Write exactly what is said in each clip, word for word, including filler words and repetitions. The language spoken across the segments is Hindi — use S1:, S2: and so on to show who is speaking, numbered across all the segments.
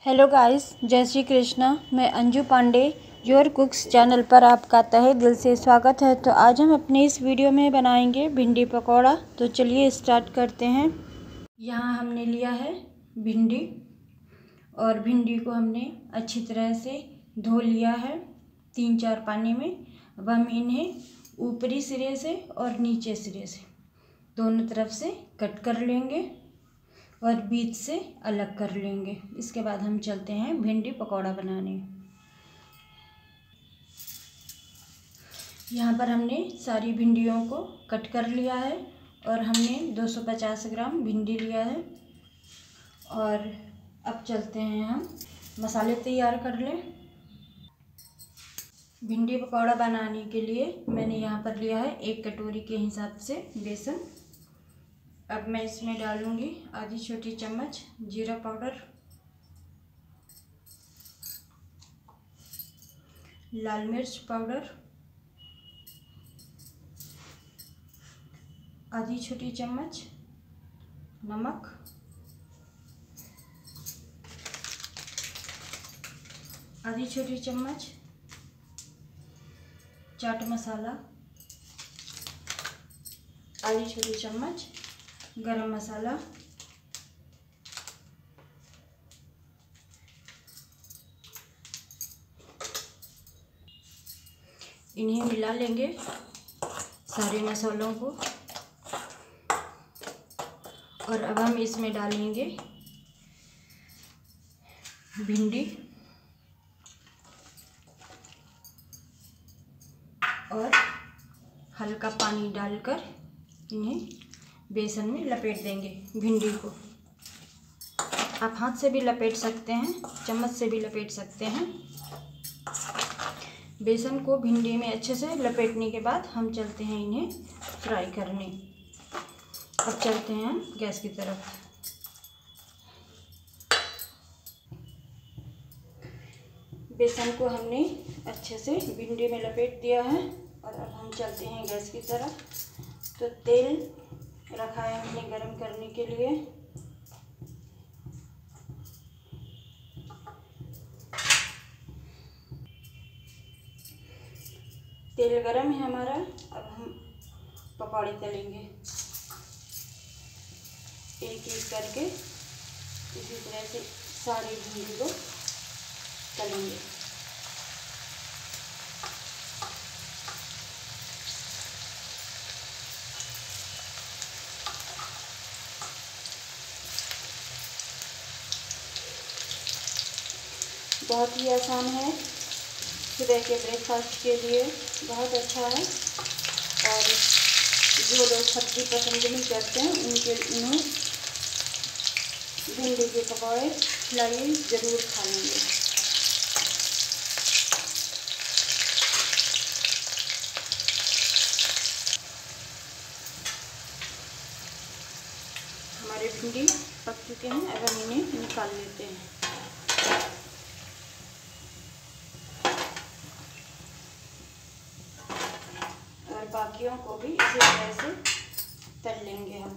S1: हेलो गाइस, जय श्री कृष्णा। मैं Anju Pandey your cooks channel पर आपका तहे दिल से स्वागत है। तो आज हम अपने इस वीडियो में बनाएंगे भिंडी पकौड़ा। तो चलिए स्टार्ट करते हैं। यहाँ हमने लिया है भिंडी और भिंडी को हमने अच्छी तरह से धो लिया है तीन चार पानी में। अब हम इन्हें ऊपरी सिरे से और नीचे सिरे से दोनों तरफ से कट कर लेंगे और बीच से अलग कर लेंगे। इसके बाद हम चलते हैं भिंडी पकौड़ा बनाने। यहाँ पर हमने सारी भिंडियों को कट कर लिया है और हमने दो सौ पचास ग्राम भिंडी लिया है। और अब चलते हैं हम मसाले तैयार कर लें। भिंडी पकौड़ा बनाने के लिए मैंने यहाँ पर लिया है एक कटोरी के हिसाब से बेसन। अब मैं इसमें डालूंगी आधी छोटी चम्मच जीरा पाउडर, लाल मिर्च पाउडर, आधी छोटी चम्मच नमक, आधी छोटी चम्मच चाट मसाला, आधी छोटी चम्मच गरम मसाला, इन्हें मिला लेंगे सारे मसालों को। और अब हम इसमें डालेंगे भिंडी और हल्का पानी डालकर इन्हें बेसन में लपेट देंगे। भिंडी को आप हाथ से भी लपेट सकते हैं, चम्मच से भी लपेट सकते हैं। बेसन को भिंडी में अच्छे से लपेटने के बाद हम चलते हैं इन्हें फ्राई करने। अब चलते हैं हम गैस की तरफ। बेसन को हमने अच्छे से भिंडी में लपेट दिया है और अब हम चलते हैं गैस की तरफ। तो तेल रखा है हमने गरम करने के लिए। तेल गरम है हमारा। अब हम पकौड़े तलेंगे एक एक करके। इसी तरह से सारी भिंडी को तलेंगे। बहुत ही आसान है, सुबह के ब्रेकफास्ट के लिए बहुत अच्छा है। और जो लोग सब्ज़ी पसंद नहीं करते हैं उनके उन्हें भिंडी के पकौड़े खिलाइए, ज़रूर खा लेंगे। हमारे भिंडी पक चुके हैं। अब हम इन्हें निकाल लेते हैं। बाकियों को भी इसी तरह से तल लेंगे हम।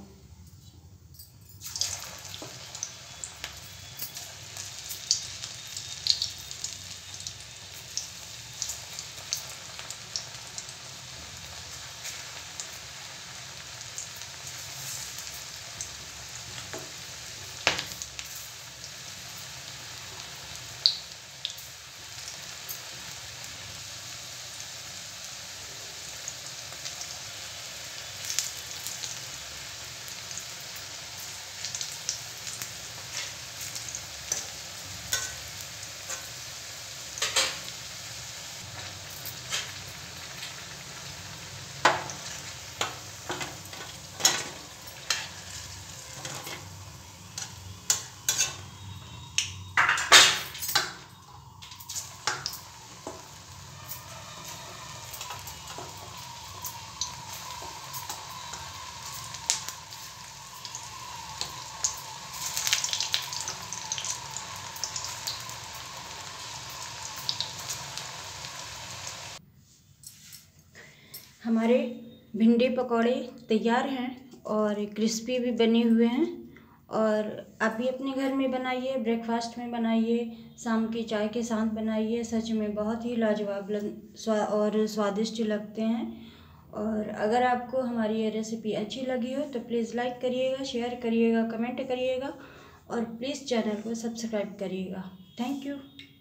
S1: हमारे भिंडी पकौड़े तैयार हैं और क्रिस्पी भी बने हुए हैं और आप भी अपने घर में बनाइए, ब्रेकफास्ट में बनाइए, शाम की चाय के साथ बनाइए। सच में बहुत ही लाजवाब स्वा और स्वादिष्ट लगते हैं। और अगर आपको हमारी ये रेसिपी अच्छी लगी हो तो प्लीज़ लाइक करिएगा, शेयर करिएगा, कमेंट करिएगा और प्लीज़ चैनल को सब्सक्राइब करिएगा। Thank you.